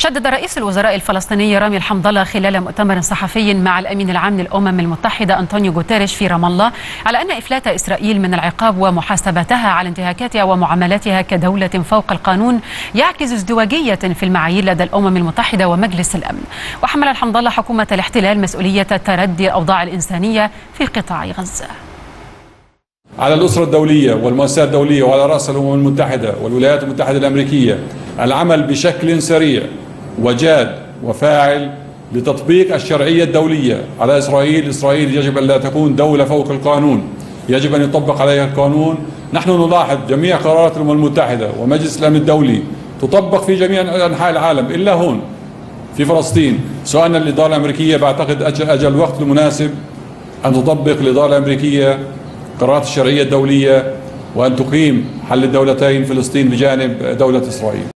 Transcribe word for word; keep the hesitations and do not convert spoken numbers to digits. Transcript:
شدد رئيس الوزراء الفلسطيني رامي الحمدلله خلال مؤتمر صحفي مع الأمين العام للأمم المتحدة أنطونيو غوتيريش في رام الله على أن إفلات إسرائيل من العقاب ومحاسبتها على انتهاكاتها ومعاملاتها كدولة فوق القانون يعكس ازدواجية في المعايير لدى الأمم المتحدة ومجلس الأمن. وحمل الحمدلله حكومة الاحتلال مسؤولية تردي الأوضاع الإنسانية في قطاع غزة. على الأسرة الدولية والمؤسسات الدولية وعلى رأس الأمم المتحدة والولايات المتحدة الأمريكية العمل بشكل سريع وجاد وفاعل لتطبيق الشرعية الدولية على إسرائيل. إسرائيل يجب أن لا تكون دولة فوق القانون، يجب أن يطبق عليها القانون. نحن نلاحظ جميع قرارات الأمم المتحدة ومجلس الأمن الدولي تطبق في جميع أنحاء العالم إلا هون في فلسطين. سؤالنا للإدارة الأمريكية بعتقد أجل, أجل الوقت المناسب أن تطبق الإدارة الأمريكية قرارات الشرعية الدولية وأن تقيم حل الدولتين فلسطين بجانب دولة إسرائيل.